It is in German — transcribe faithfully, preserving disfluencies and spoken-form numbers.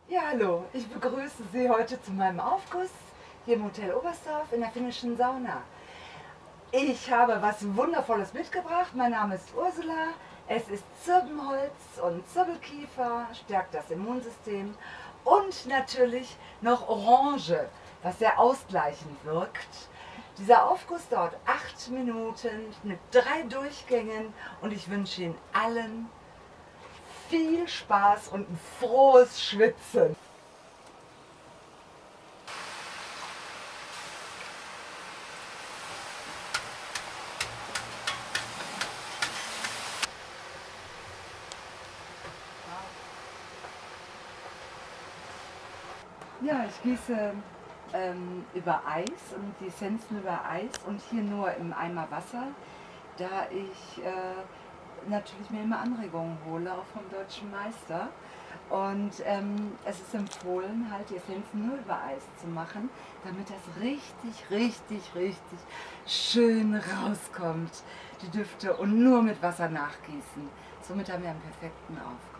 Ja, hallo, ich begrüße Sie heute zu meinem Aufguss hier im Hotel Oberstdorf in der finnischen Sauna. Ich habe was Wundervolles mitgebracht. Mein Name ist Ursula. Es ist Zirbenholz und Zirbelkiefer, stärkt das Immunsystem und natürlich noch Orange, was sehr ausgleichend wirkt. Dieser Aufguss dauert acht Minuten mit drei Durchgängen und ich wünsche Ihnen allen viel Spaß und ein frohes Schwitzen. Ja, ich gieße ähm, über Eis und die Essenzen über Eis und hier nur im Eimer Wasser, da ich äh, natürlich mir immer Anregungen hole, auch vom deutschen Meister. Und ähm, es ist empfohlen, halt die Essenzen nur über Eis zu machen, damit das richtig, richtig, richtig schön rauskommt, die Düfte, und nur mit Wasser nachgießen. Somit haben wir einen perfekten Aufguss.